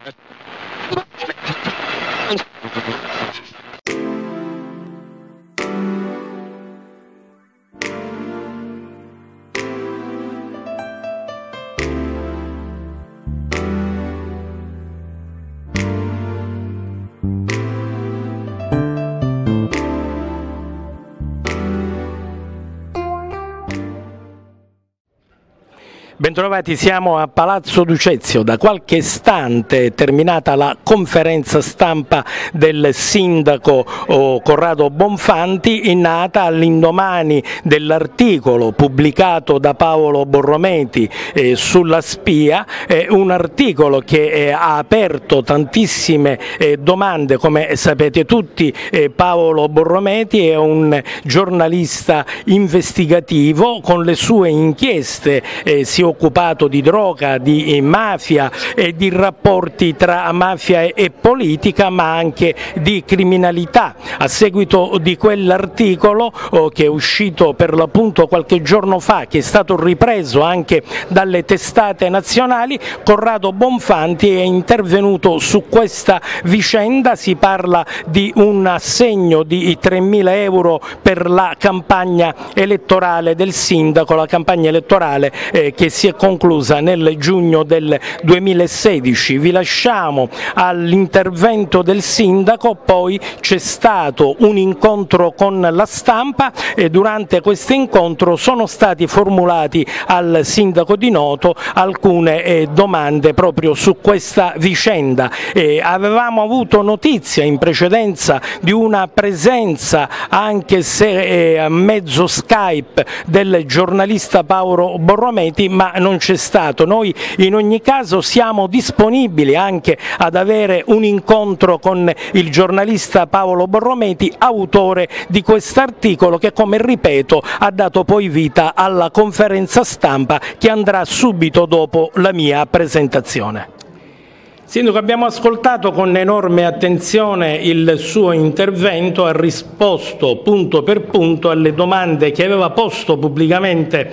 Bentrovati, siamo a Palazzo Ducezio. Da qualche istante è terminata la conferenza stampa del sindaco Corrado Bonfanti, nata all'indomani dell'articolo pubblicato da Paolo Borrometi sulla spia, un articolo che ha aperto tantissime domande. Come sapete tutti, Paolo Borrometi è un giornalista investigativo, con le sue inchieste si è occupato di droga, di mafia e di rapporti tra mafia e politica, ma anche di criminalità. A seguito di quell'articolo che è uscito per l'appunto qualche giorno fa, che è stato ripreso anche dalle testate nazionali, Corrado Bonfanti è intervenuto su questa vicenda. Si parla di un assegno di 3.000 euro per la campagna elettorale del sindaco, la campagna elettorale che si è conclusa nel giugno del 2016. Vi lasciamo all'intervento del sindaco. Poi c'è stato un incontro con la stampa e durante questo incontro sono stati formulati al sindaco di Noto alcune domande proprio su questa vicenda. Avevamo avuto notizia in precedenza di una presenza, anche se a mezzo Skype, del giornalista Paolo Borrometi, ma non c'è stato. Noi in ogni caso siamo disponibili anche ad avere un incontro con il giornalista Paolo Borrometi, autore di quest'articolo che, come ripeto, ha dato poi vita alla conferenza stampa che andrà subito dopo la mia presentazione. Sindaco, abbiamo ascoltato con enorme attenzione il suo intervento, ha risposto punto per punto alle domande che aveva posto pubblicamente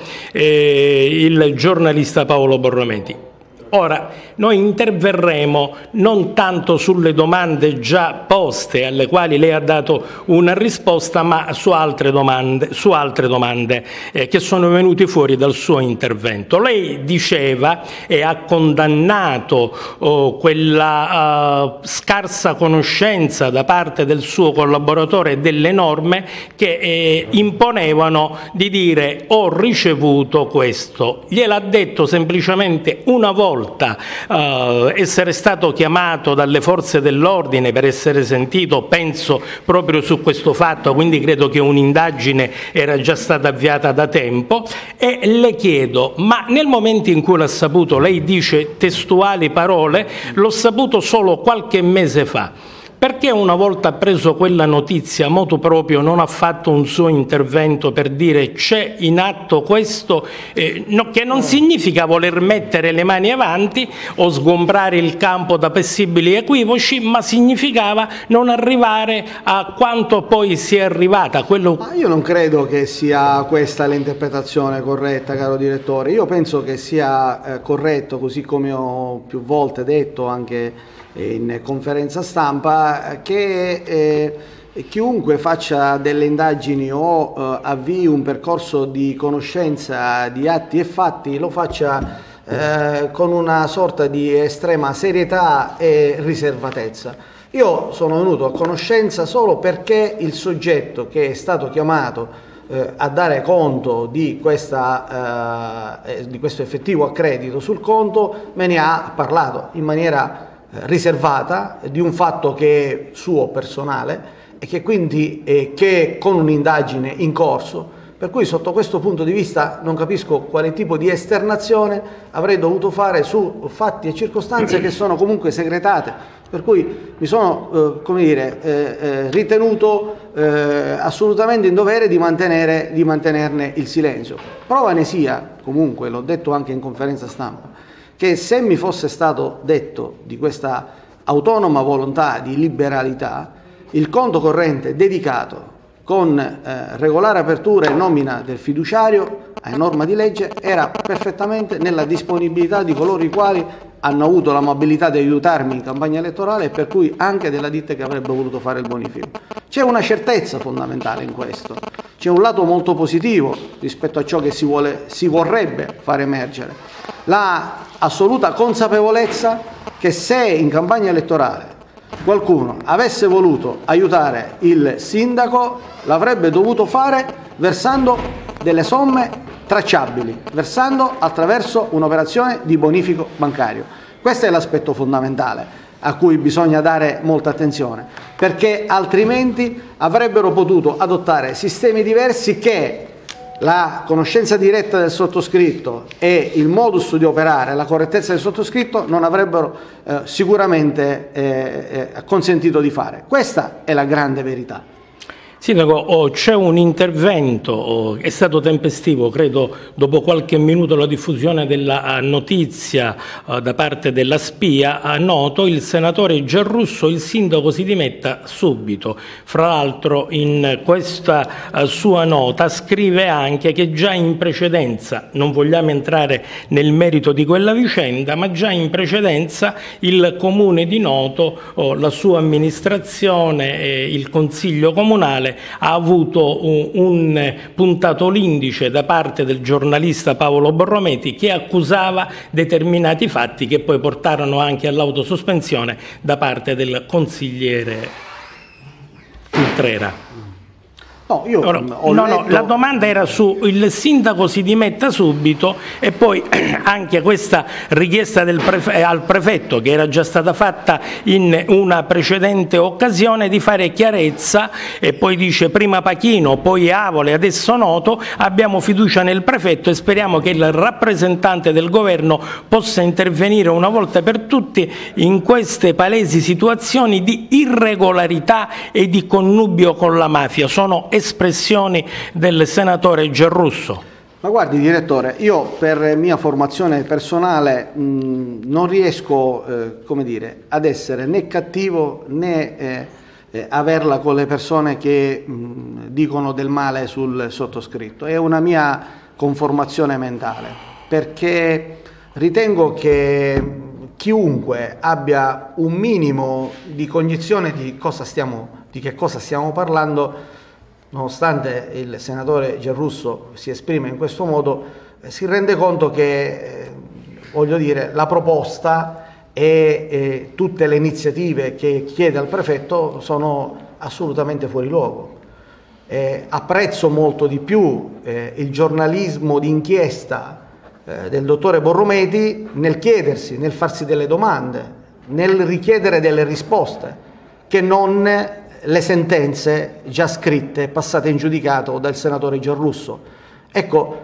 il giornalista Paolo Borrometi. Ora, noi interverremo non tanto sulle domande già poste, alle quali lei ha dato una risposta, ma su altre domande che sono venute fuori dal suo intervento. Lei diceva e ha condannato quella scarsa conoscenza da parte del suo collaboratore delle norme che imponevano di dire ho ricevuto questo. Gliel'ha detto semplicemente una volta. Essere stato chiamato dalle forze dell'ordine per essere sentito, penso proprio su questo fatto, quindi credo che un'indagine era già stata avviata da tempo. E le chiedo, ma nel momento in cui l'ha saputo, lei dice testuali parole, l'ho saputo solo qualche mese fa. Perché una volta preso quella notizia motu proprio non ha fatto un suo intervento per dire c'è in atto questo, che non significa voler mettere le mani avanti o sgombrare il campo da possibili equivoci, ma significava non arrivare a quanto poi si è arrivata. Ma io non credo che sia questa l'interpretazione corretta, caro direttore. Io penso che sia corretto, così come ho più volte detto anche in conferenza stampa, che chiunque faccia delle indagini o avvii un percorso di conoscenza di atti e fatti lo faccia con una sorta di estrema serietà e riservatezza. Io sono venuto a conoscenza solo perché il soggetto che è stato chiamato a dare conto di questo effettivo accredito sul conto me ne ha parlato in maniera riservata di un fatto che è suo, personale, e che quindi che con un'indagine in corso, per cui sotto questo punto di vista non capisco quale tipo di esternazione avrei dovuto fare su fatti e circostanze che sono comunque segretate, per cui mi sono ritenuto assolutamente in dovere di mantenerne il silenzio. Prova ne sia, comunque l'ho detto anche in conferenza stampa, che se mi fosse stato detto di questa autonoma volontà di liberalità, il conto corrente dedicato con regolare apertura e nomina del fiduciario a norma di legge era perfettamente nella disponibilità di coloro i quali hanno avuto l'amabilità di aiutarmi in campagna elettorale e per cui anche della ditta che avrebbe voluto fare il bonifico. C'è una certezza fondamentale in questo, c'è un lato molto positivo rispetto a ciò che si vorrebbe far emergere, la assoluta consapevolezza che se in campagna elettorale qualcuno avesse voluto aiutare il sindaco l'avrebbe dovuto fare versando delle somme tracciabili, versando attraverso un'operazione di bonifico bancario. Questo è l'aspetto fondamentale a cui bisogna dare molta attenzione, perché altrimenti avrebbero potuto adottare sistemi diversi che la conoscenza diretta del sottoscritto e il modus di operare, la correttezza del sottoscritto non avrebbero sicuramente consentito di fare. Questa è la grande verità. Sindaco, c'è un intervento, è stato tempestivo, credo dopo qualche minuto la diffusione della notizia da parte della spia, noto il senatore Giarrusso, il sindaco si dimetta subito. Fra l'altro in questa sua nota scrive anche che già in precedenza, non vogliamo entrare nel merito di quella vicenda, ma già in precedenza il comune di Noto, la sua amministrazione e il consiglio comunale ha avuto un puntato l'indice da parte del giornalista Paolo Borrometi che accusava determinati fatti che poi portarono anche all'autosospensione da parte del consigliere Filtrera. No, io la domanda era su il sindaco si dimetta subito e poi anche questa richiesta al prefetto che era già stata fatta in una precedente occasione di fare chiarezza e poi dice prima Pachino, poi Avole, adesso Noto, abbiamo fiducia nel prefetto e speriamo che il rappresentante del governo possa intervenire una volta per tutte in queste palesi situazioni di irregolarità e di connubio con la mafia. Sono espressioni del senatore Giarrusso. Ma guardi direttore, io per mia formazione personale non riesco come dire, ad essere né cattivo né averla con le persone che dicono del male sul sottoscritto. È una mia conformazione mentale, perché ritengo che chiunque abbia un minimo di cognizione di che cosa stiamo parlando, nonostante il senatore Giarrusso si esprime in questo modo, si rende conto che voglio dire, la proposta e tutte le iniziative che chiede al prefetto sono assolutamente fuori luogo. Apprezzo molto di più il giornalismo d'inchiesta del dottore Borrometi nel chiedersi, nel farsi delle domande, nel richiedere delle risposte, che non le sentenze già scritte, passate in giudicato dal senatore Giarrusso. Ecco,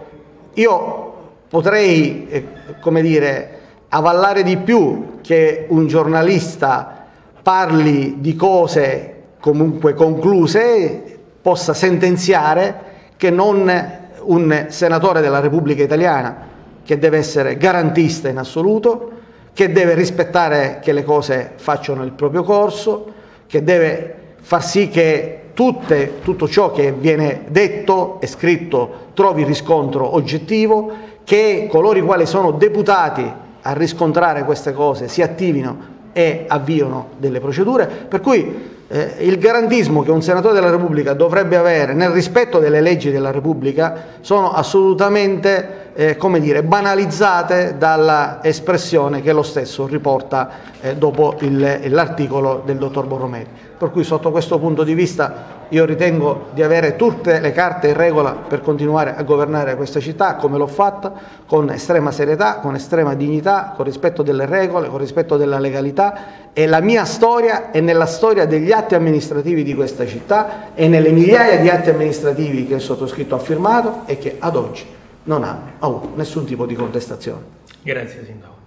io potrei, come dire, avallare di più che un giornalista parli di cose comunque concluse, possa sentenziare, che non un senatore della Repubblica Italiana che deve essere garantista in assoluto, che deve rispettare che le cose facciano il proprio corso, che deve far sì che tutto ciò che viene detto e scritto trovi riscontro oggettivo, che coloro i quali sono deputati a riscontrare queste cose si attivino e avviino delle procedure, per cui il garantismo che un senatore della Repubblica dovrebbe avere nel rispetto delle leggi della Repubblica sono assolutamente come dire, banalizzate dalla espressione che lo stesso riporta dopo l'articolo del dottor Borrometi. Per cui sotto questo punto di vista io ritengo di avere tutte le carte in regola per continuare a governare questa città come l'ho fatta, con estrema serietà, con estrema dignità, con rispetto delle regole, con rispetto della legalità, e la mia storia è nella storia degli atti amministrativi di questa città e nelle migliaia di atti amministrativi che il sottoscritto ha firmato e che ad oggi non hanno avuto nessun tipo di contestazione. Grazie Sindaco.